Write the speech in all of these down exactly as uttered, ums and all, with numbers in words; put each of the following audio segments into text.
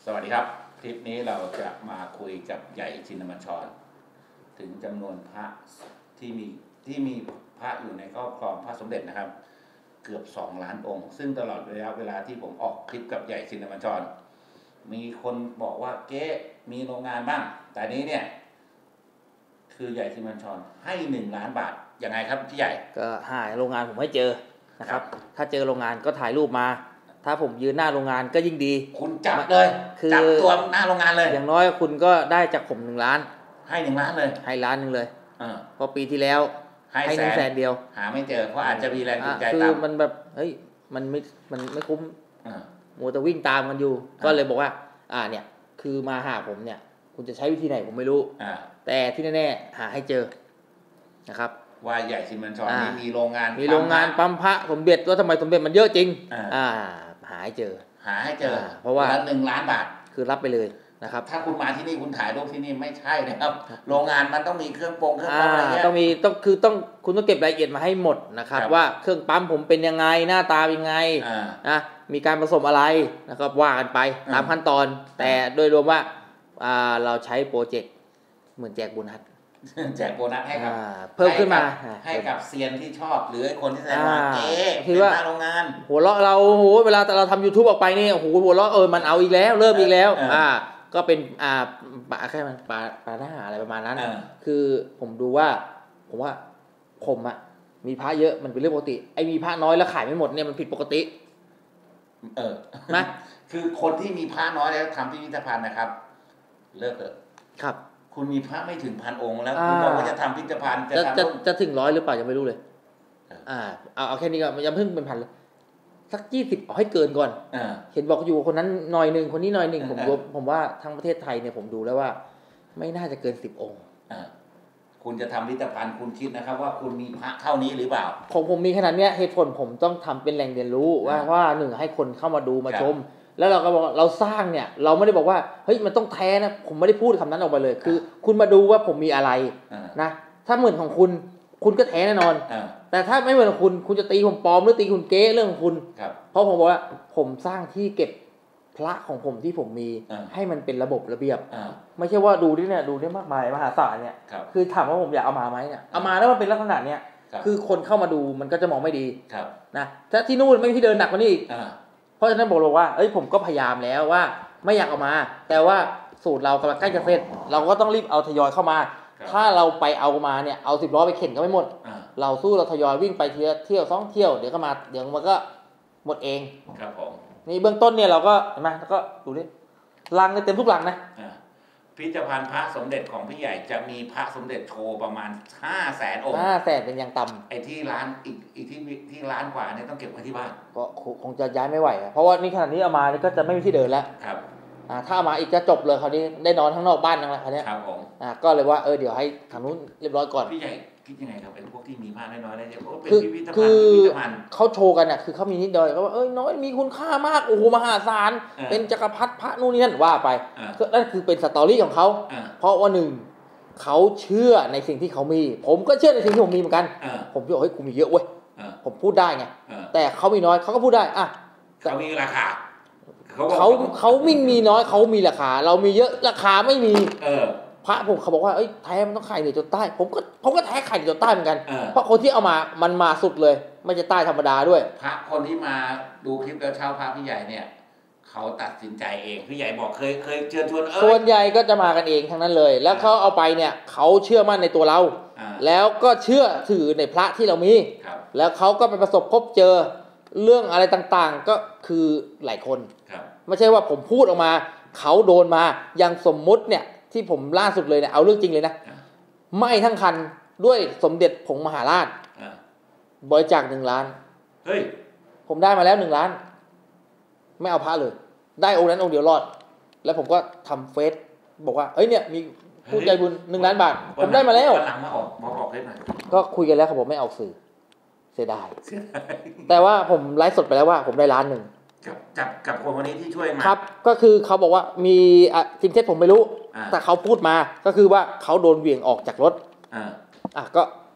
สวัสดีครับคลิปนี้เราจะมาคุยกับใหญ่ชินบัญชรถึงจำนวนพระที่มีที่มีพระอยู่ในครอบครองพระสมเด็จนะครับเกือบสองล้านองค์ซึ่งตลอดระยะเวลาที่ผมออกคลิปกับใหญ่ชินบัญชรมีคนบอกว่าเก๊มีโรงงานบ้างแต่นี้เนี่ยคือใหญ่ชินบัญชรให้หนึ่งล้านบาทยังไงครับพี่ใหญ่ก็หาโรงงานผมให้เจอนะครับถ้าเจอโรงงานก็ถ่ายรูปมาถ้าผมยืนหน้าโรงงานก็ยิ่งดีคุณจับเลยจับตัวหน้าโรงงานเลยอย่างน้อยคุณก็ได้จากผมหนึ่งล้านให้หนึ่งล้านเลยให้ล้านหนึ่งเลยเพราะปีที่แล้วให้หนึ่งแสนเดียวหาไม่เจอเพราะอาจจะมีแรงจูงใจต่ำคือมันแบบเฮ้ยมันไม่มันไม่คุ้มมัวแต่วิ่งตามกันอยู่ก็เลยบอกว่าอ่าเนี่ยคือมาหาผมเนี่ยคุณจะใช้วิธีไหนผมไม่รู้แต่ที่แน่ๆหาให้เจอนะครับว่าใหญ่ชินบัญชรนี่มีโรงงานมีโรงงานปั๊มพระสมเด็จว่าทำไมสมเด็จมันเยอะจริงอ่าหาให้เจอหาให้เจอเพราะว่าหนึ่งล้านบาทคือรับไปเลยนะครับถ้าคุณมาที่นี่คุณถ่ายรูปที่นี่ไม่ใช่นะครับโรงงานมันต้องมีเครื่องปรุงเครื่องปั๊มอะไรเงี้ยต้องมีต้องคือต้องคุณต้องเก็บรายละเอียดมาให้หมดนะครับว่าเครื่องปั๊มผมเป็นยังไงหน้าตาเป็นยังไงนะมีการผสมอะไรนะครับว่ากันไปตามขั้นตอนแต่โดยรวมว่าเราใช้โปรเจกต์เหมือนแจกโบนัสแจกโบนัสให้กับเพิ่มขึ้นมาให้กับเซียนที่ชอบหรือคนที่แสดงว่าเอ๊ะคือว่าโรงงานหัวเราะเราโหเวลาแต่เราทำ YouTube ออกไปนี่โอ้โหหัวเราะเออมันเอาอีกแล้วเริ่มอีกแล้วอ่าก็เป็นอ่าปลาแค่มันปลาปลาหน้าอะไรประมาณนั้นคือผมดูว่าผมว่าผมอ่ะมีพระเยอะมันเป็นเรื่องปกติไอ้มีพระน้อยแล้วขายไม่หมดเนี่ยมันผิดปกติเออนะคือคนที่มีพระน้อยแล้วทำพิพิธภัณฑ์นะครับเลิกเถอะครับคุณมีพระไม่ถึงพันองค์แล้วคุณบอกว่าจะทำพิพิธภัณฑ์จะจะจะถึงร้อยหรือเปล่ายังไม่รู้เลยอ่าเอาเอาแค่นี้ก็ยังเพิ่งเป็นพันเลยสักยี่สิบเอาให้เกินก่อนเห็นบอกอยู่คนนั้นหน่อยหนึ่งคนนี้หน่อยหนึ่งผมผมว่าทั้งประเทศไทยเนี่ยผมดูแล้วว่าไม่น่าจะเกินสิบองค์คุณจะทำพิพิธภัณฑ์คุณคิดนะครับว่าคุณมีพระเท่านี้หรือเปล่าของผมมีขนาดเนี้ยเหตุผลผมต้องทำเป็นแหล่งเรียนรู้ว่าว่าหนึ่งให้คนเข้ามาดูมาชมแล้วเราก็บอกเราสร้างเนี่ยเราไม่ได้บอกว่าเฮ้ยมันต้องแท้นะผมไม่ได้พูดคำนั้นออกมาเลยคือคุณมาดูว่าผมมีอะไรนะถ้าเหมือนของคุณคุณก็แท้แน่นอนแต่ถ้าไม่เหมือนของคุณคุณจะตีผมปลอมหรือตีคุณเก๊เรื่องของคุณเพราะผมบอกว่าผมสร้างที่เก็บพระของผมที่ผมมีให้มันเป็นระบบระเบียบไม่ใช่ว่าดูที่เนี่ยดูได้มากมายมหาศาลเนี่ยคือถามว่าผมอยากเอามาไหมเนี่ยเอามาแล้วมันเป็นลักษณะเนี้ยคือคนเข้ามาดูมันก็จะมองไม่ดีนะถ้าที่นู่นไม่มีที่เดินหนักกว่านี้อีกเพราะฉะนั้นบอกเลยว่าเอ้ยผมก็พยายามแล้วว่าไม่อยากเอามาแต่ว่าสูตรเรากำลังใกล้จะเสร็จเราก็ต้องรีบเอาทยอยเข้ามาถ้าเราไปเอามาเนี่ยเอาสิบล้อไปเข็นก็ไม่หมดเราสู้เราทยอยวิ่งไปเที่ยวเที่ยวสองเที่ยวเดี๋ยวก็มาเดี๋ยวมันก็หมดเองครับผมนี่เบื้องต้นเนี่ยเราก็เห็นไหมแล้วก็ดูดิลังเต็มทุกลังนะพิพิธภัณฑ์พระสมเด็จของพี่ใหญ่จะมีพระสมเด็จโชว์ประมาณห้าแสนองค์ห้าแสนเป็นยังต่ำไอ้ที่ร้านอีกอีกที่ที่ร้านกว่าเนี่ยต้องเก็บไว้ที่บ้านก็คงจะย้ายไม่ไหวเพราะว่านี่ขนาดนี้เอามาก็จะไม่มีที่เดินแล้วครับอ่าถ้าเอามาอีกจะจบเลยคราวนี้ได้นอนข้างนอกบ้านนั่นแหละคราวนี้ครับผมอ่าก็เลยว่าเออเดี๋ยวให้ทางนู้นเรียบร้อยก่อนพี่ใหญ่คิดยังไงครับไอ้พวกที่มีพระน้อยๆได้เนี่ยเพราะเป็นพิพิธภัณฑ์คือเขาโชว์กันอ่ะคือเขามีนิดเดียวก็ว่าเอ้ยน้อยมีคุณค่ามากโอ้โหมหาศาลเป็นจักรพรรดิพระนู่นนี่นั่นว่าไปก็นั่นคือเป็นสตอรี่ของเขาเพราะว่าหนึ่งเขาเชื่อในสิ่งที่เขามีผมก็เชื่อในสิ่งที่ผมมีเหมือนกันผมบอกเฮ้ยกูมีเยอะเว้ยผมพูดได้ไงแต่เขามีน้อยเขาก็พูดได้อ่ะเขามีราคาเขาเขาไม่มีน้อยเขามีราคาเรามีเยอะราคาไม่มีพระผมเขาบอกว่าเอ้ยแท้มันต้องไข่เหนือจนใต้ผมก็ผมก็แท้ไข่เหนือจนใต้เหมือนกันเพราะคนที่เอามามันมาสุดเลยไม่ใช่ใต้ธรรมดาด้วยพระคนที่มาดูคลิปแล้วเช่าพระพี่ใหญ่เนี่ยเขาตัดสินใจเองพี่ใหญ่บอกเคยเคยเชิญชวนเออส่วนใหญ่ก็จะมากันเองทั้งนั้นเลยแล้วเขาเอาไปเนี่ยเขาเชื่อมั่นในตัวเราแล้วก็เชื่อถือในพระที่เรามีแล้วเขาก็ไปประสบพบเจอเรื่องอะไรต่างๆก็คือหลายคนไม่ใช่ว่าผมพูดออกมาเขาโดนมาอย่างสมมุติเนี่ยที่ผมล่าสุดเลยเนี่ยเอาเรื่องจริงเลยนะไหม้ทั้งคันด้วยสมเด็จผงมหาราชบริจาคหนึ่งล้านเฮ้ยผมได้มาแล้วหนึ่งล้านไม่เอาพระเลยได้องค์นั้นองค์เดียวรอดแล้วผมก็ทำเฟซบอกว่าเอ้ยเนี่ยมีผู้ใจบุญหนึ่งล้านบาทผมได้มาแล้วหลังมาออกมาออกเฟซหน่อยก็คุยกันแล้วเขาบอกไม่ออกสื่อเสียดายแต่ว่าผมไลฟ์สดไปแล้วว่าผมได้ล้านหนึ่งกับกับกับคนคนนี้ที่ช่วยมาครับก็คือเขาบอกว่ามีอ่ะจริงเท็จผมไม่รู้แต่เขาพูดมาก็คือว่าเขาโดนเหวี่ยงออกจากรถอ่าอ่ะก็ผ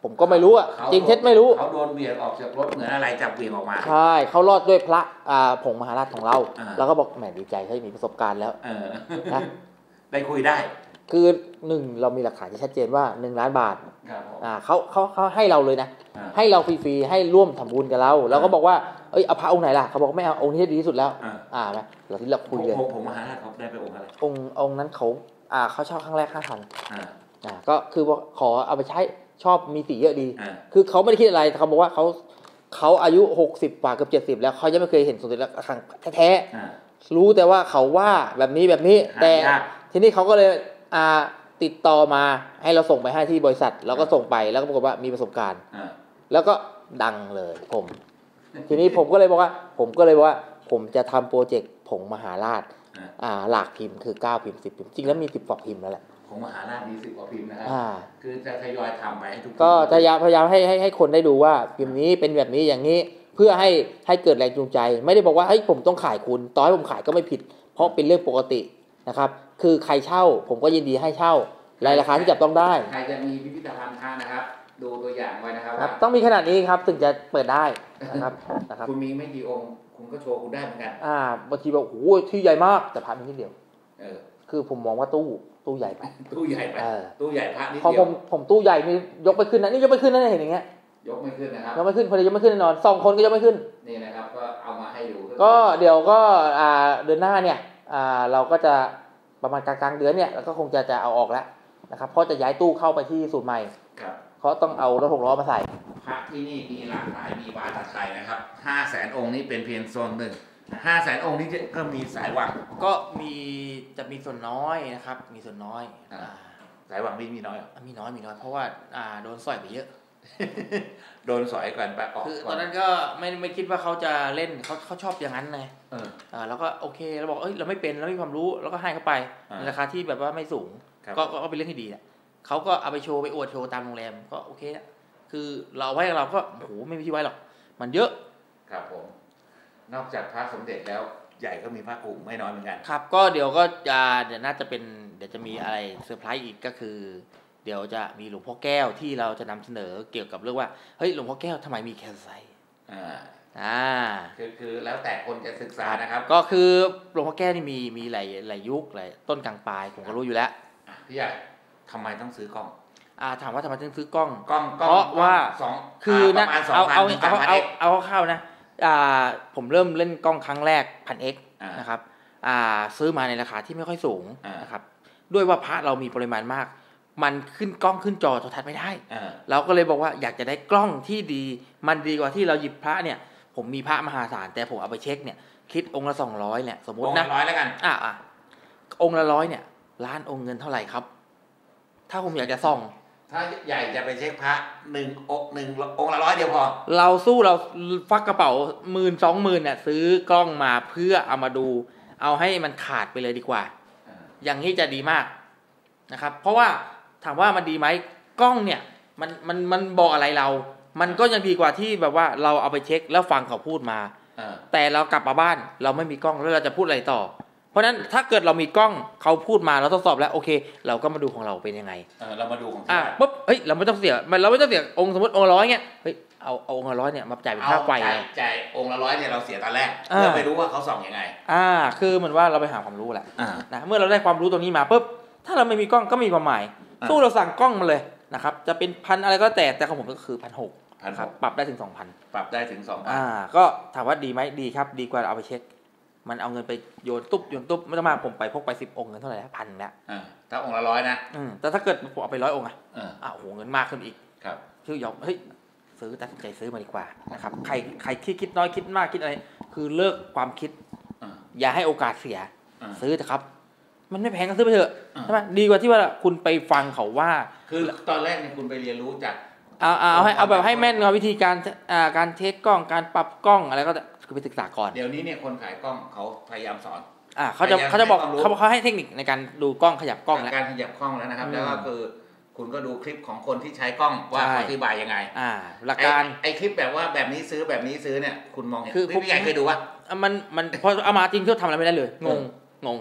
ผมก็ไม่รู้อ่ะจริงเท็จไม่รู้เขาโดนเบียดออกจากรถเหมือนอะไรจับเบียดออกมาใช่เขารอดด้วยพระอ่าผงมหาราชของเราแล้วก็บอกแหมดีใจให้มีประสบการณ์แล้วนะได้คุยได้คือหนึ่งเรามีหลักฐานที่ชัดเจนว่าหนึ่งล้านบาทอ่าเขาเขาเขาให้เราเลยนะให้เราฟรีๆให้ร่วมทำบุญกับเราเราก็บอกว่าเอ้ยเอาพระองค์ไหนล่ะเขาบอกไม่เอาองค์ที่ดีที่สุดแล้วอ่าไหมเราที่เราคุยเลยผมมหาราชเขาได้ไปองค์อะไรองค์องค์นั้นเขาอ่าเขาเช่าครั้งแรกห้าพันอ่าก็คือว่าขอเอาไปใช้ชอบมีสีเยอะดีคือเขาไม่ได้คิดอะไรเขาบอกว่าเขาเขาอายุหกสิบกว่าเกือบเจ็ดสิบแล้วเขายังไม่เคยเห็นสมเด็จครั้งแท้ๆรู้แต่ว่าเขาว่าแบบนี้แบบนี้แต่ทีนี้เขาก็เลยอ่าติดต่อมาให้เราส่งไปให้ที่บริษัทเราก็ส่งไปแล้วก็บอกว่ามีประสบการณ์แล้วก็ดังเลยผมทีนี้ผมก็เลยบอกว่าผมก็เลยบอกว่าผมจะทำโปรเจกต์ผงมหาราชอ่าหลากพิมพ์คือเก้าพิมพ์สิบพิมพ์จริงแล้วมีสิบกว่าพิมพ์แล้วแหละของมหาราชมีสิบกว่าพิมพ์นะครับคือจะทยอยทำไปให้ทุกก็จะพยายามพยายามให้ให้ให้คนได้ดูว่าพิมพ์นี้เป็นแบบนี้อย่างนี้เพื่อให้ให้เกิดแรงจูงใจไม่ได้บอกว่าเฮ้ยผมต้องขายคุณต่อให้ผมขายก็ไม่ผิดเพราะเป็นเรื่องปกตินะครับคือใครเช่าผมก็ยินดีให้เช่าในราคาที่จับต้องได้ใครจะมีพิพิธภัณฑ์พระนะครับดูตัวอย่างไว้นะครับต้องมีขนาดนี้ครับถึงจะเปิดได้นะครับนะครับคุณมีไม่กี่องค์คุณก็โชว์คุณได้เหมือนกันอ่าบางทีบอกโอ้โหที่ใหญ่มากแต่พระมีนิดเดียวเออคือผมมองว่าตู้ตู้ใหญ่ไปตู้ใหญ่ไปตู้ใหญ่พระนิดเดียวพอผมผมตู้ใหญ่นี่ยกไปขึ้นนะนี่ยกไปขึ้นนะเห็นอย่างเงี้ยยกไม่ขึ้นนะครับยกไม่ขึ้นคนเดียวยกไม่ขึ้นแน่นอนสองคนก็ยกไม่ขึ้นนี่นะครับก็เอามาให้ดูก็เดี๋ยวก็อ่าเดือนหน้าเนี่ยอ่าเราก็จะประมาณกลางๆเดือนเนี่ยแล้วก็คงจะจะเอาออกแล้วนะครับเพราะจะย้ายตู้เข้าไปที่ศูนย์ใหม่เขาต้องเอารถหกล้อมาใส่พระที่นี่มีหลากหลายมีวาทะไทยนะครับห้าแสนองค์นี้เป็นเพียงโซนหนึ่งห้าแสนองค์นี้ก็มีสายวังก็มีจะมีส่วนน้อยนะครับมีส่วนน้อยสายวังไม่มีน้อยหรอมีน้อยมีน้อยเพราะว่าอ่าโดนสอยไปเยอะโดนสอยก่อนไปออกคือตอนนั้นก็ไม่ไม่คิดว่าเขาจะเล่นเขาเขาชอบอย่างนั้นไงเอออ่าแล้วก็โอเคเราบอกเอ้ยเราไม่เป็นเราไม่มีความรู้แล้วก็ให้เขาไปในราคาที่แบบว่าไม่สูงก็ก็เป็นเรื่องที่ดีแหละเขาก็เอาไปโชว์ไปอวดโชว์ตามโรงแรมก็โอเคนะคือเราไว้เราก็โอ้โหไม่มีที่ไว้หรอกมันเยอะครับผมนอกจากพระสมเด็จแล้วใหญ่ก็มีพระกุไม่น้อยเหมือนกันครับก็เดี๋ยวก็จะเดี๋ยวน่าจะเป็นเดี๋ยวจะมีอะไรเซอร์ไพรส์อีกก็คือเดี๋ยวจะมีหลวงพ่อแก้วที่เราจะนำเสนอเกี่ยวกับเรื่องว่าเฮ้ยหลวงพ่อแก้วทำไมมีแคลไซต์อ่าอ่าคือคือแล้วแต่คนจะศึกษานะครับก็คือหลวงพ่อแก้วนี่มีมีหลายหลายยุคหลายต้นกลางปลายผมก็รู้อยู่แล้วพี่ใหญ่ทำไมต้องซื้อกล้องอ่าถามว่าทำไมต้องซื้อกล้องกล้องเพราะว่าคือนะเอาเอาเอาเอาเอาเข้านะอ่าผมเริ่มเล่นกล้องครั้งแรก พันเอ็กซ์ นะครับอ่าซื้อมาในราคาที่ไม่ค่อยสูงนะครับด้วยว่าพระเรามีปริมาณมากมันขึ้นกล้องขึ้นจอโทรทัศน์ไม่ได้เราก็เลยบอกว่าอยากจะได้กล้องที่ดีมันดีกว่าที่เราหยิบพระเนี่ยผมมีพระมหาศาลแต่ผมเอาไปเช็คเนี่ยคิดองค์ละสองร้อยเนี่ยสมมตินะองค์ละร้อยแล้วกันอ่ะอ่ะองค์ละร้อยเนี่ยล้านองค์เงินเท่าไหร่ครับถ้าผมอยากจะส่องถ้าใหญ่จะไปเช็คพระหนึ่งองค์หนึ่งองค์ละร้อยเดียวพอเราสู้เราฟักกระเป๋าหมื่นสองหมื่นเนี่ยซื้อกล้องมาเพื่อเอามาดูเอาให้มันขาดไปเลยดีกว่าอย่างนี้จะดีมากนะครับเพราะว่าถามว่ามันดีไหมกล้องเนี่ยมันมันมันบอกอะไรเรามันก็ยังดีกว่าที่แบบว่าเราเอาไปเช็คแล้วฟังเขาพูดมาแต่เรากลับมาบ้านเราไม่มีกล้องแล้วเราจะพูดอะไรต่อเพราะนั้นถ้าเกิดเรามีกล้องเขาพูดมาเราทดสอบแล้วโอเคเราก็มาดูของเราเป็นยังไงเออเรามาดูของอ่ะปุ๊บเฮ้ยเราไม่ต้องเสียมันเราไม่ต้องเสียองค์สมมติองค์ละร้อยเงี้ยเฮ้ยเอาเอาองค์ละร้อยเนี่ยมาจ่ายเป็นค่าไฟจ่ายองค์ละร้อยเนี่ยเราเสียตอนแรกเพื่อไปรู้ว่าเขาส่องยังไงอ่าคือเหมือนว่าเราไปหาความรู้แหละนะเมื่อเราได้ความรู้ตรงนี้มาปุ๊บถ้าเราไม่มีกล้องก็มีความหมายสู้เราสั่งกล้องมาเลยนะครับจะเป็นพันอะไรก็แต่แต่ของผมก็คือพันหกครับปรับได้ถึงสองพันปรับได้ถึงสองพันอ่าก็ถามว่าดีไหมดีครับดีกว่าเอาไปเช็คมันเอาเงินไปโยนตุ๊บโยนตุ๊บไม่ต้องมาผมไปพกไปสิบองค์เงินเท่าไหร่พันแล้วอ่าถ้าองค์ละร้อยนะอืมแต่ถ้าเกิดผมเอาไปร้อยองค์อ่ะอ่าโหเงินมากขึ้นอีกครับคือยอมเฮ้ยซื้อตัดสินใจซื้อมาดีกว่านะครับใครใครคิดคิดน้อยคิดมากคิดอะไรคือเลิกความคิดอย่าให้โอกาสเสียซื้อเถอะครับมันไม่แพงก็ซื้อไปเถอะใช่ไหมดีกว่าที่ว่าคุณไปฟังเขาว่าคือตอนแรกเนี่ยคุณไปเรียนรู้จากเอาเอาให้เอาแบบให้แม่นวิธีการอ่าการเทสกล้องการปรับกล้องอะไรก็คือไปศึกษาก่อนเดี๋ยวนี้เนี่ยคนขายกล้องเขาพยายามสอนอ่าเขาจะเขาจะบอกเขาเขาให้เทคนิคในการดูกล้องขยับกล้องแล้วการขยับกล้องแล้วนะครับแล้วก็คือคุณก็ดูคลิปของคนที่ใช้กล้องว่าเขาอธิบายยังไงอ่าหลักการไอคลิปแบบว่าแบบนี้ซื้อแบบนี้ซื้อเนี่ยคุณมองเห็นพี่ใหญ่เคยดูว่ามันมันพอเอามาจริงเขาทำอะไรไม่ได้เลยงงงงครับ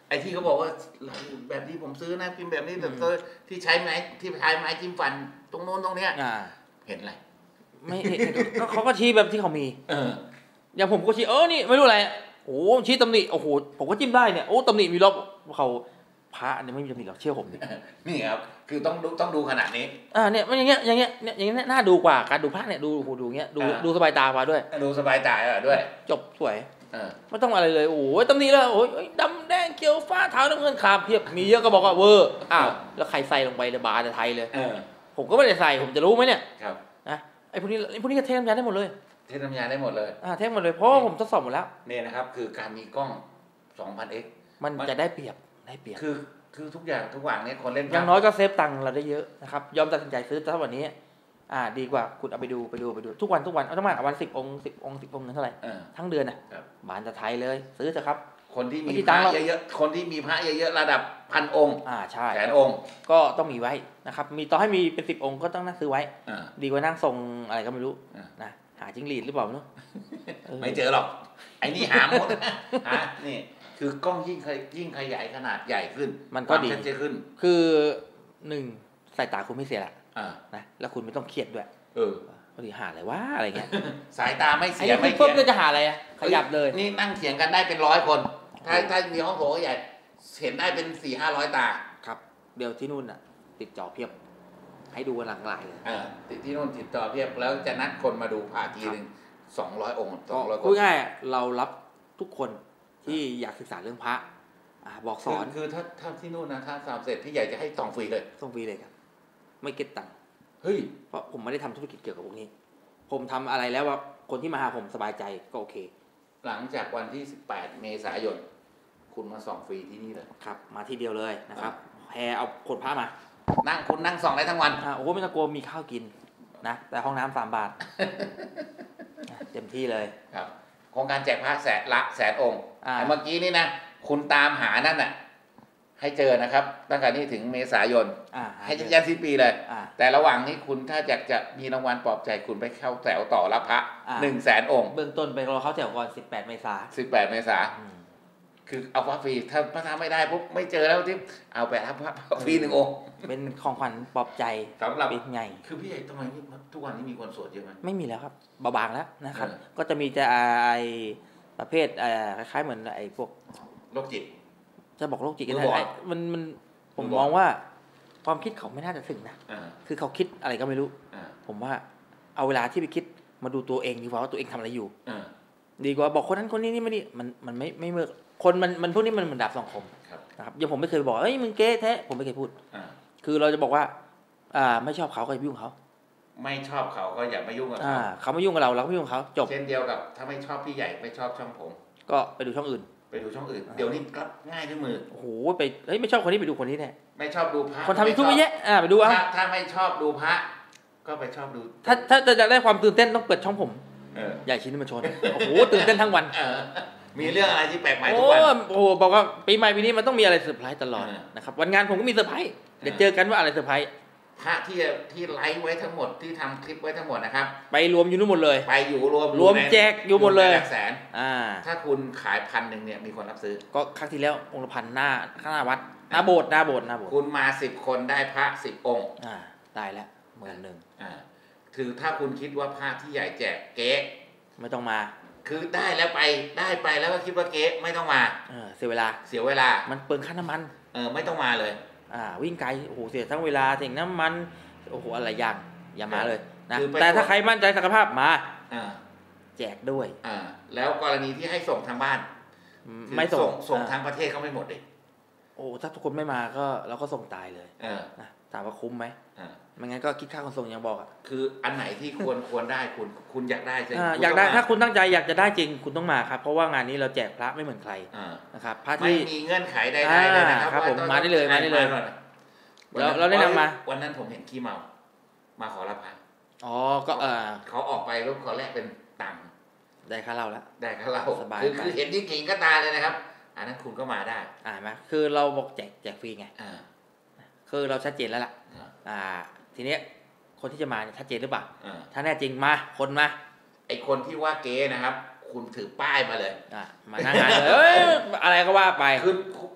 ไอ้ที่เขาบอกว่าแบบที่ผมซื้อนะพิมพ์แบบนี้แบบที่ใช้ไม้ที่ใช้ไม้จิ้มฟันตรงโน้นตรงเนี้ยเห็นอะไรไม่เห็นเขาก็ชี้แบบที่เขามีเอออย่างผมก็ชี้เออนี่ไม่รู้อะไรโอ้ชี้ตำหนิโอ้โหผมก็จิ้มได้เนี่ยโอ้ตำหนิมีรอบเขาพระเนี่ยไม่มีตำหนิหรอกเชื่อผมดินี่ครับคือต้องดูต้องดูขนาดนี้อ่าเนี่ยมันอย่างเงี้ยอย่างเงี้ยเนี่ยอย่างเงี้ยน่าดูกว่าการดูพระเนี่ยดูโหดูเงี้ยดูดูสบายตากว่าด้วยดูสบายตาด้วยจบสวยไม่ต้องอะไรเลยโอ้ยตำหนิเลยโอ้ยดำแดงเขียวฟ้าเท้าน้ำเงินขามเพียบมีเยอะก็บอกว่าเวอร์อ้าวแล้วใครใส่ลงไปในบาร์ในไทยเลยผมก็ไม่ได้ใส่ผมจะรู้ไหมเนี่ยครับนะไอ้พวกนี้ไอ้พวกนี้ก็เทน้ำยาได้หมดเลยเทน้ำยาได้หมดเลยอ่าเทหมดเลยเพราะผมทดสอบหมดแล้วเนี่ยนะครับคือการมีกล้อง สองพันเอ็กซ์มันจะได้เปรียบได้เปรียบคือคือทุกอย่างทุกอย่างเนี่ยคนเล่นอย่างน้อยก็เซฟตังค์เราได้เยอะนะครับยอมตัดสินใจซื้อแต่วันนี้อ่าดีกว่าคุณเอาไปดูไปดูไปดูทุกวันทุกวันเอาทั้งวันวันสิบองค์สิบองค์สิบองค์เงินเท่าไหร่ทั้งเดือนน่ะบานจะไทยเลยซื้อเถอะครับคนที่มีพระเยอะๆคนที่มีพระเยอะๆระดับพันองค์อ่าใช่แสนองค์ก็ต้องมีไว้นะครับมีต่อให้มีเป็นสิบองค์ก็ต้องนั่งซื้อไว้ดีกว่านั่งทรงอะไรก็ไม่รู้นะหาจิ้งหรีดหรือเปล่าเนาะไม่เจอหรอกไอ้นี่หาหมดฮะนี่คือกล้องยิ่งยิ่งขยายขนาดใหญ่ขึ้นมันก็ดีขึ้นคือหนึ่งสายตาคุณไม่เสียละนะแล้วคุณไม่ต้องเครียดด้วยเออพอดีหาอะไรวะอะไรเงี้ยสายตาไม่เสียไม่เพิ่มก็จะหาอะไรขยับเลยนี่นั่งเถียงกันได้เป็นร้อยคนถ้าถ้ามีห้องโถงใหญ่เห็นได้เป็นสี่ห้าร้อยตาครับเดี๋ยวที่นู่นน่ะติดจอเพียบให้ดูกันหลากหลายเลยอ่าติดที่นู่นติดจอเพียบแล้วจะนัดคนมาดูผ่าทีนึงสองร้อยองค์สองร้อยคนพูดง่ายเรารับทุกคนที่อยากศึกษาเรื่องพระบอกสอนคือถ้าถ้าที่นู่นนะถ้าสามเสร็จพี่ใหญ่จะให้ส่งฟรีเลยส่งฟรีเลยครับไม่เก็บตังค์เฮ้ยเพราะผมไม่ได้ทำธุรกิจเกี่ยวกับพวกนี้ผมทำอะไรแล้วว่าคนที่มาหาผมสบายใจก็โอเคหลังจากวันที่สิบแปดเมษายนคุณมาส่องฟรีที่นี่เลยครับมาทีเดียวเลยนะครับแพรเอาคนพระมานั่งคุณนั่งส่องได้ทั้งวันอ่าโอ้ไม่ต้องกลัวมีข้าวกินนะแต่ห้องน้ำสามบาทเต็มที่เลยครับโครงการแจกพระแสนละแสนองค์เมื่อกี้นี่นะคุณตามหานั่นน่ะให้เจอนะครับตั้งแต่นี้ถึงเมษายนให้ยันสิ้นปีเลยแต่ระหว่างนี้คุณถ้าอยากจะมีรางวัลปลอบใจคุณไปเข้าแถวต่อรับพระหนึ่งแสนองค์เบื้องต้นไปรอเข้าแถวก่อนสิบแปดเมษาสิบแปดเมษาคือเอาพระฟรีถ้าพระทำไม่ได้ปุ๊บไม่เจอแล้วที่เอาไปรับพระฟรีหนึ่งองค์เป็นของขวัญปลอบใจสำหรับปีไงคือพี่ใหญ่ทำไมทุกวันนี้มีคนสวดเยอะไหมไม่มีแล้วครับเบาบางแล้วนะครับก็จะมีแต่ไอประเภทคล้ายๆเหมือนไอ้พวกโรคจิตจะบอกโรคจิตกันได้มันมันผมมองว่าความคิดเขาไม่น่าจะถึงนะคือเขาคิดอะไรก็ไม่รู้ผมว่าเอาเวลาที่ไปคิดมาดูตัวเองดีกว่าว่าตัวเองทำอะไรอยู่ดีกว่าบอกคนนั้นคนนี้นี่ไม่ดีมันมันไม่ไม่เมื่อคนมันมันพวกนี้มันเหมือนดาบสองคมนะครับอย่างผมไม่เคยบอกเอ้ยมึงเก๊แท้ผมไม่เคยพูดคือเราจะบอกว่าอ่าไม่ชอบเขาก็อย่ายุ่งเขาไม่ชอบเขาก็อย่ามายุ่งกับเขาเขาไม่ยุ่งกับเราเราก็ไม่ยุ่งกับเขาจบเช่นเดียวกับถ้าไม่ชอบพี่ใหญ่ไม่ชอบช่องผมก็ไปดูช่องอื่นไปดูช่องอื่นเดี๋ยวนี้ก็ง่ายด้วยมือโอ้โหไปเฮ้ยไม่ชอบคนนี้ไปดูคนนี้แน่ไม่ชอบดูพระคนทำยูทูบเยอะอ่าไปดูเอาถ้าไม่ชอบดูพระก็ไปชอบดูถ้าถ้าจะได้ความตื่นเต้นต้องเปิดช่องผมใหญ่ชิ้นมันชนโอ้โหตื่นเต้นทั้งวันมีเรื่องอะไรที่แปลกใหม่ทุกวันโอ้โหบอกว่าปีใหม่ปีนี้มันต้องมีอะไรเซอร์ไพรส์ตลอดนะครับวันงานผมก็มีเซอร์ไพรส์เดี๋ยวเจอกันว่าอะไรเซอร์ไพรส์พระที่ที่ไลฟ์ไว้ทั้งหมดที่ทำคลิปไว้ทั้งหมดนะครับไปรวมอยู่นู่นหมดเลยไปอยู่รวมรวมแจกอยู่หมดเลยแสนอ่าถ้าคุณขายพันหนึ่งเนี่ยมีคนรับซื้อก็ครั้งที่แล้วองค์ละพันหน้าข้างหน้าวัดหน้าโบสถ์หน้าโบสถ์หน้าโบสถ์คุณมาสิบคนได้พระสิบองค์อ่าได้แล้วหมื่นหนึ่งอ่าคือถ้าคุณคิดว่าพระที่ใหญ่แจกเก๊ไม่ต้องมาคือได้แล้วไปได้ไปแล้วก็คิดว่าเก๊ไม่ต้องมาเออเสียเวลาเสียเวลามันเปลืองค่าน้ำมันเออไม่ต้องมาเลยอ่าวิ่งไกลโอ้โหเสียทั้งเวลาเสียน้ำมันโอ้โหอะไรอย่างอย่ามาเลยนะแต่ถ้าใครมั่นใจศักยภาพมาแจกด้วยอ่าแล้วกรณีที่ให้ส่งทางบ้านไม่ส่งส่งทางประเทศเขาไม่หมดเลยโอ้ถ้าทุกคนไม่มาก็เราก็ส่งตายเลยนะถามว่าคุ้มไหมไม่งั้นก็คิดค่าขนส่งยังบอกอ่ะคืออันไหนที่ควรควรได้คุณคุณอยากได้ใช่ไหมอยากได้ถ้าคุณตั้งใจอยากจะได้จริงคุณต้องมาครับเพราะว่างานนี้เราแจกพระไม่เหมือนใครนะครับพระที่ไม่มีเงื่อนไขใดๆเลยนะครับผมมาได้เลยมาได้เลยเราเราได้นำมาวันนั้นผมเห็นขี้เมามาขอรับพระอ๋อก็เออเขาออกไปแล้วขอแลกเป็นตังค์ได้ค่าเราแล้วได้ค่าเราคือคือเห็นจริงๆก็ตาเลยนะครับอันนั้นคุณก็มาได้อ่าไหมคือเราบอกแจกแจกฟรีไงอ่าคือเราชัดเจนแล้วล่ะอ่าทีเนี้ยคนที่จะมาชัดเจนหรือเปล่าถ้าแน่จริงมาคนมาไอคนที่ว่าเก๊นะครับคุณถือป้ายมาเลยอ่ามาหน้างานเลยอะไรก็ว่าไปคือค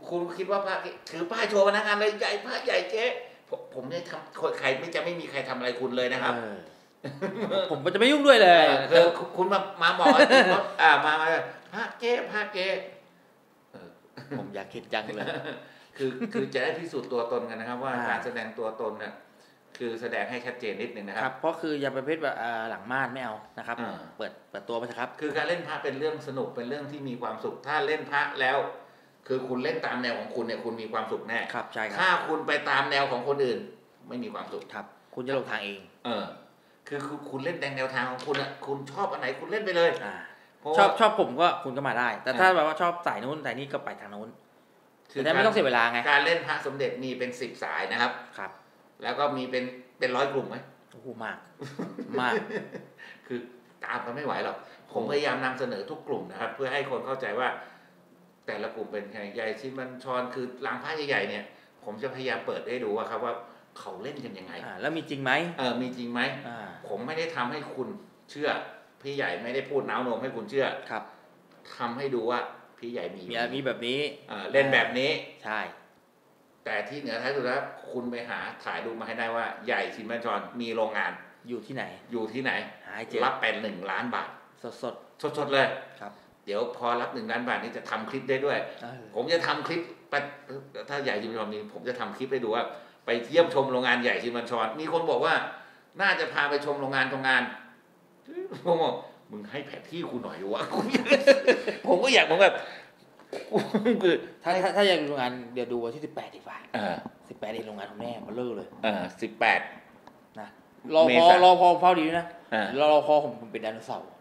คุณคิดว่าพระถือป้ายโชว์พนักงานเลยใหญ่พระใหญ่เจ๊ผมผมไม่ทำใครไม่จะไม่มีใครทำอะไรคุณเลยนะครับผมก็จะไม่ยุ่งด้วยเลยคือคุณมามาบอกว่าอ่ามามาพระเจ๊พระเจ๊ผมอยากคิดจังเลยคือคือจะได้พิสูจน์ตัวตนกันนะครับว่าการแสดงตัวตนเนี่ยคือแสดงให้ชัดเจนนิดนึงนะครับเพราะคืออย่าประเภทแบบหลังม่านไม่เอานะครับเปิดเปิดตัวไปครับคือการเล่นพระเป็นเรื่องสนุกเป็นเรื่องที่มีความสุขถ้าเล่นพระแล้วคือคุณเล่นตามแนวของคุณเนี่ยคุณมีความสุขแน่ครับใช่ครับถ้าคุณไปตามแนวของคนอื่นไม่มีความสุขครับคุณจะลงทางเองเออคือคุณเล่นแนวทางของคุณอ่ะคุณชอบอันไหนคุณเล่นไปเลยชอบชอบผมก็คุณก็มาได้แต่ถ้าแบบว่าชอบสายนู้นสายนี้ก็ไปทางนู้นคือไม่ต้องเสียเวลาไงการเล่นพระสมเด็จมีเป็นสิบสายนะครับครับแล้วก็มีเป็นเป็นร้อยกลุ่มไหมโอ้โหมากมากคือตามกันไม่ไหวหรอกผมพยายามนำเสนอทุกกลุ่มนะครับเพื่อให้คนเข้าใจว่าแต่ละกลุ่มเป็นไงใหญ่ชินบัญชรคือรางพระใหญ่ๆเนี่ยผมจะพยายามเปิดให้ดูว่าครับว่าเขาเล่นกันยังไงแล้วมีจริงไหมเออมีจริงไหมผมไม่ได้ทำให้คุณเชื่อพี่ใหญ่ไม่ได้พูดน้าวโน้มให้คุณเชื่อครับทำให้ดูว่าพี่ใหญ่มีมีแบบนี้เล่นแบบนี้ใช่แต่ที่เหนือท้ายสุดแล้วคุณไปหาถ่ายรูปมาให้ได้ว่าใหญ่ชินบัญชรมีโรงงานอยู่ที่ไหนอยู่ที่ไหนรับเป็นหนึ่งล้านบาทสดสดสดสดเลยครับเดี๋ยวพอรับหนึ่งล้านบาทนี้จะทำคลิปได้ด้วยผมจะทำคลิปถ้าใหญ่ชินบัญชรมีผมจะทำคลิปให้ดูว่าไปเยี่ยมชมโรงงานใหญ่ชินบัญชรมีคนบอกว่าน่าจะพาไปชมโรงงานโรงงานผมบอกมึงให้แผนที่คุณหน่อยวะผมก็อยากผมแบบคือถ้าถ้าอยากโรงงานเดี๋ยวดูวันที่สิบแปดดีกว่าสิบแปดในโรงงานผมแน่มาเลิกเลยอ่าสิบแปดนะรอพอรอพอเฝ้าดีนะรอพอผมเป็นไดโนเสาร์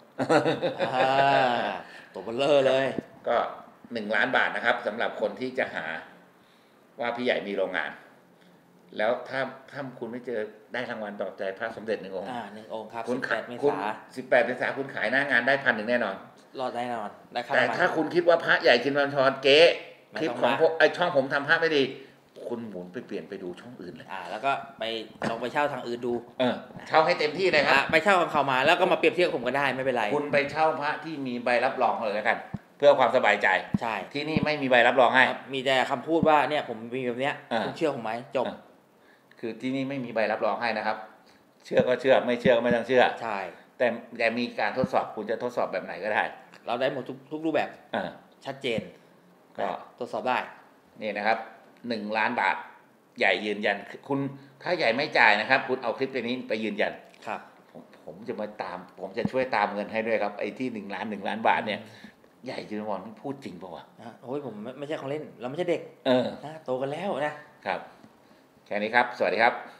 ตัวเบลเลอร์เลยก็หนึ่งล้านบาทนะครับสำหรับคนที่จะหาว่าพี่ใหญ่มีโรงงานแล้วถ้าถ้าคุณไม่เจอได้รางวัลตอบใจพระสมเด็จหนึ่งองค์อ่าหนึ่งองค์ครับสิบแปดเมษาสิบแปดเมษาคุณขายหน้างานได้พันหนึ่งแน่นอนรอดแน่นอนแต่ถ้าคุณคิดว่าพระใหญ่ชินบัญชรเก๊คลิปของพวกไอช่องผมทำพระไม่ดีคุณหมุนไปเปลี่ยนไปดูช่องอื่นเลยอ่าแล้วก็ไปลองไปเช่าทางอื่นดูเออเช่าให้เต็มที่เลยครับไปเช่าของเขามาแล้วก็มาเปรียบเทียบผมก็ได้ไม่เป็นไรคุณไปเช่าพระที่มีใบรับรองเลยแล้วกันเพื่อความสบายใจใช่ที่นี่ไม่มีใบรับรองให้มีแต่คำพูดว่าเนี่ยผมมีแบบเนี้ยคุณเชื่อผมไหมจบคือที่นี่ไม่มีใบรับรองให้นะครับเชื่อก็เชื่อไม่เชื่อก็ไม่ต้องเชื่อใช่แต่แต่มีการทดสอบคุณจะทดสอบแบบไหนก็ได้เราได้หมดทุกทุกรูปแบบชัดเจนก็ทดสอบได้นี่นะครับหนึ่งล้านบาทใหญ่ยืนยันคุณถ้าใหญ่ไม่จ่ายนะครับคุณเอาคลิปตัวนี้ไปยืนยันครับผมผมจะมาตามผมจะช่วยตามเงินให้ด้วยครับไอ้ที่หนึ่งล้านหนึ่งล้านบาทเนี่ยใหญ่ยืนยันพูดจริงป่าวะโอ้ยผมไม่ใช่ของเล่นเราไม่ใช่เด็กเออนะโตกันแล้วนะครับแค่นี้ครับสวัสดีครับ